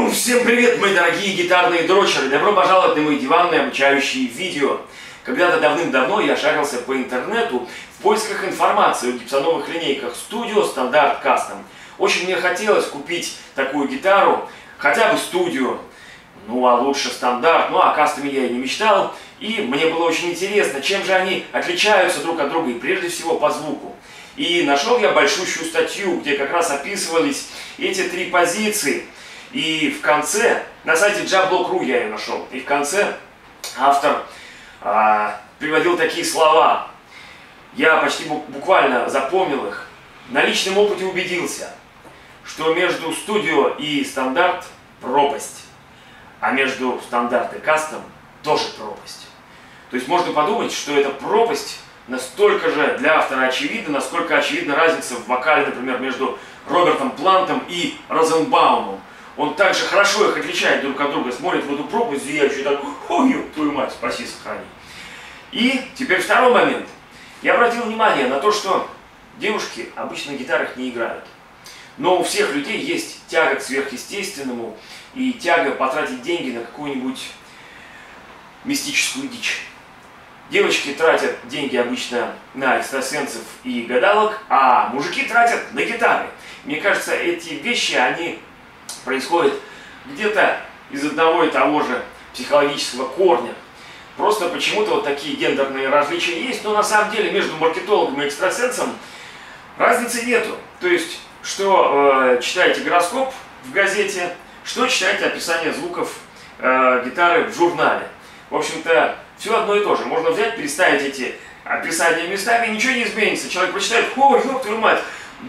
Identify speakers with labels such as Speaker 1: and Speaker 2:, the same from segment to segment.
Speaker 1: Ну, всем привет, мои дорогие гитарные дрочеры! Добро пожаловать на мои диванные обучающие видео. Когда-то давным-давно я шарился по интернету в поисках информации о гибсоновых линейках Studio, Standard, Custom. Очень мне хотелось купить такую гитару, хотя бы Studio, ну а лучше Стандарт, ну а Custom я и не мечтал. И мне было очень интересно, чем же они отличаются друг от друга, и прежде всего по звуку. И нашел я большущую статью, где как раз описывались эти три позиции. И в конце, на сайте Jablok.ru я ее нашел, и в конце автор приводил такие слова. Я почти буквально запомнил их. На личном опыте убедился, что между Studio и Стандарт пропасть, а между Стандарт и Custom тоже пропасть. То есть можно подумать, что эта пропасть настолько же для автора очевидна, насколько очевидна разница в вокале, например, между Робертом Плантом и Розенбаумом. Он также хорошо их отличает друг от друга, смотрит в эту пропасть зияющую, так, ой, ёб твою мать, спаси, сохрани. И теперь второй момент. Я обратил внимание на то, что девушки обычно на гитарах не играют. Но у всех людей есть тяга к сверхъестественному и тяга потратить деньги на какую-нибудь мистическую дичь. Девочки тратят деньги обычно на экстрасенсов и гадалок, а мужики тратят на гитары. Мне кажется, эти вещи, они происходят где-то из одного и того же психологического корня. Просто почему-то вот такие гендерные различия есть, но на самом деле между маркетологом и экстрасенсом разницы нету. То есть, что читаете гороскоп в газете, что читаете описание звуков гитары в журнале. В общем-то, все одно и то же. Можно взять, переставить эти описания местами, и ничего не изменится. Человек прочитает: ой, ёб твою мать,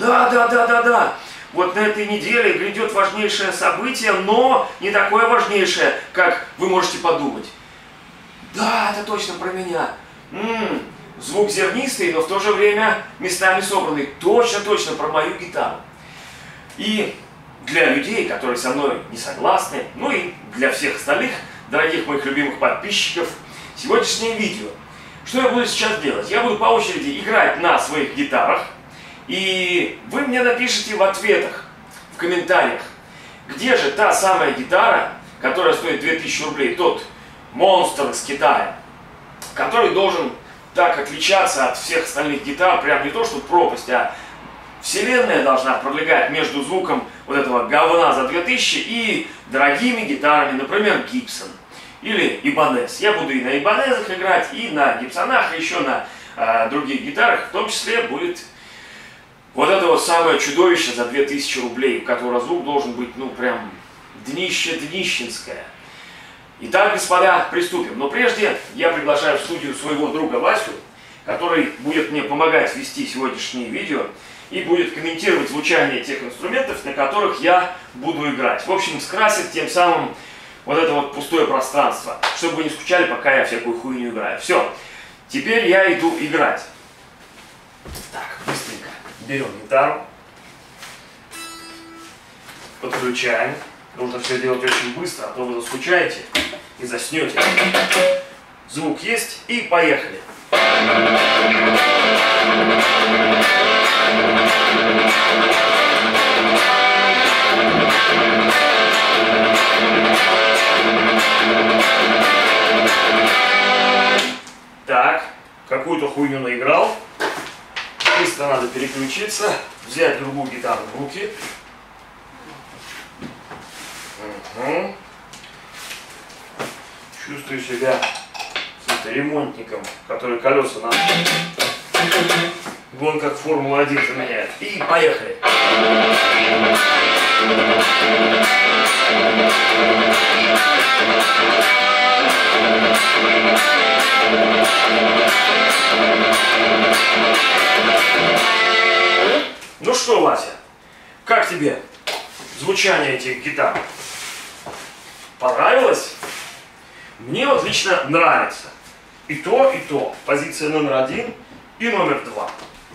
Speaker 1: да. Вот на этой неделе грядет важнейшее событие, но не такое важнейшее, как вы можете подумать. Да, это точно про меня. Звук зернистый, но в то же время местами собранный. Точно про мою гитару. И для людей, которые со мной не согласны, ну и для всех остальных, дорогих моих любимых подписчиков, сегодняшнее видео. Что я буду сейчас делать? Я буду по очереди играть на своих гитарах. И вы мне напишите в ответах, в комментариях, где же та самая гитара, которая стоит 2000 рублей, тот монстр из Китая, который должен так отличаться от всех остальных гитар, прям не то что пропасть, а вселенная должна пролегать между звуком вот этого говна за 2000 и дорогими гитарами, например, Gibson или Ibanez. Я буду и на Ibanez'ах играть, и на Gibson'ах, и еще на других гитарах, в том числе будет вот это вот самое чудовище за 2000 рублей, у которого звук должен быть, ну, прям днище-днищенское. Итак, господа, приступим. Но прежде я приглашаю в студию своего друга Васю, который будет мне помогать вести сегодняшнее видео и будет комментировать звучание тех инструментов, на которых я буду играть. В общем, скрасит тем самым вот это вот пустое пространство, чтобы вы не скучали, пока я всякую хуйню играю. Все, теперь я иду играть. Так, быстренько. Берем гитару, подключаем. Нужно все делать очень быстро, а то вы заскучаете и заснете. Звук есть, и поехали. Так, какую-то хуйню наиграл. Быстро надо переключиться, взять другую гитару в руки. Чувствую себя каким-то ремонтником, который колеса нам вон как Формула-1 заменяет. И поехали. Ну что, Вася, как тебе звучание этих гитар? Понравилось? Мне вот лично нравится. И то, и то. Позиция номер 1 и номер 2.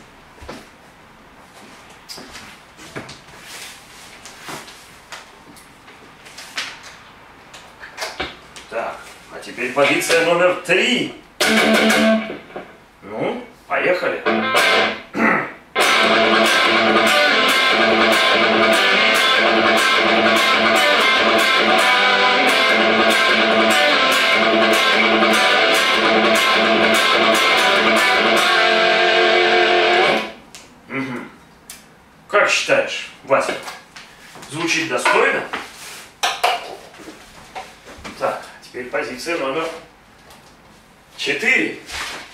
Speaker 1: Так, а теперь позиция номер 3. Ну, поехали. звучит достойно. Так, теперь позиция номер 4.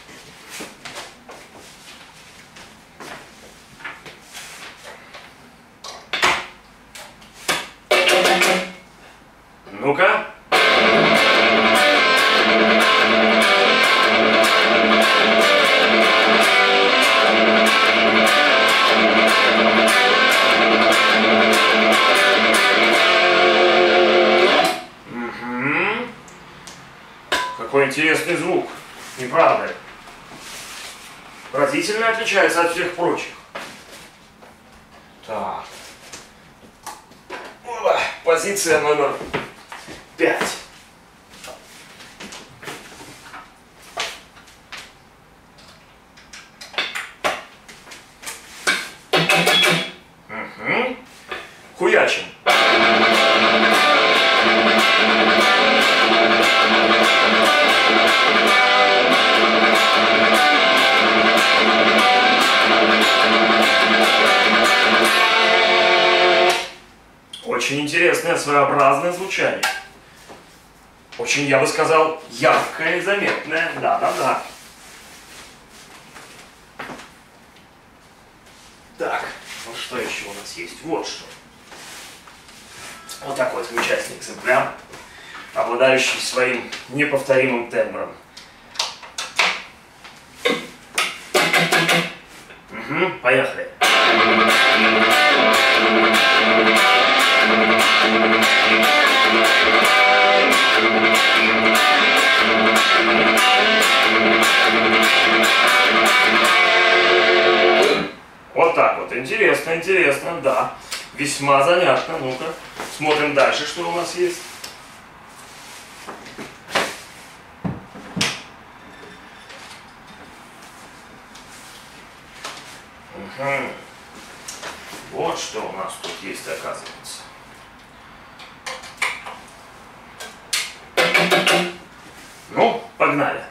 Speaker 1: Ну-ка. Какой интересный звук, не правда ли? Разительно отличается от всех прочих. Так. Позиция номер 5. Хуячим. Очень интересное, своеобразное звучание. Очень, я бы сказал, яркое и заметное. Да-да-да. Так, ну что еще у нас есть? Вот что. Вот такой замечательный экземпляр, обладающий своим неповторимым тембром. Поехали. Вот так вот. Интересно, интересно, да. Весьма занятно. Ну-ка, смотрим дальше, что у нас есть. Вот что у нас тут есть, оказывается. Ну, погнали.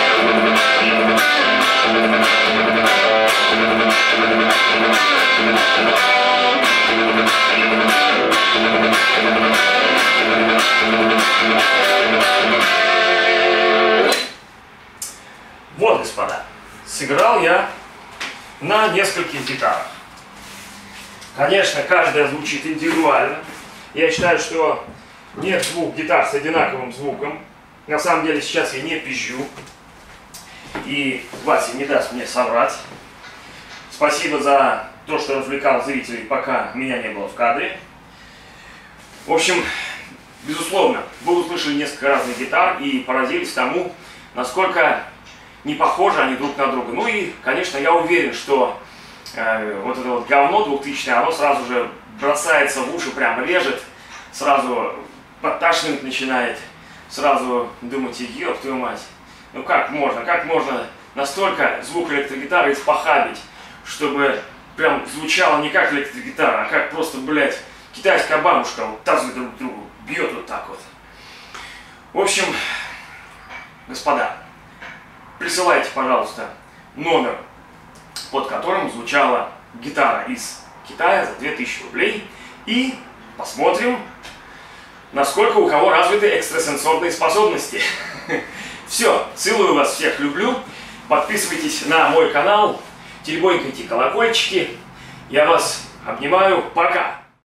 Speaker 1: Вот, господа, сыграл я на нескольких гитарах. Конечно, каждая звучит индивидуально. Я считаю, что нет двух гитар с одинаковым звуком. На самом деле сейчас я не пизжу. И Вася не даст мне соврать. Спасибо за то, что развлекал зрителей, пока меня не было в кадре. В общем, безусловно, вы услышали несколько разных гитар и поразились тому, насколько не похожи они друг на друга. Ну и, конечно, я уверен, что вот это вот говно 2000-е, оно сразу же бросается в уши, прям режет, сразу подташнивать начинает, сразу думаете, ёб твою мать, ну как можно настолько звук электрогитары испохабить, чтобы прям звучало не как электрогитара, а как просто, блядь, китайская бабушка вот тазы друг другу бьет вот так вот. В общем, господа, присылайте, пожалуйста, номер, под которым звучала гитара из Китая за 2000 рублей. И посмотрим, насколько у кого развиты экстрасенсорные способности. Все, целую вас всех, люблю. Подписывайтесь на мой канал, теребонькайте колокольчики. Я вас обнимаю. Пока!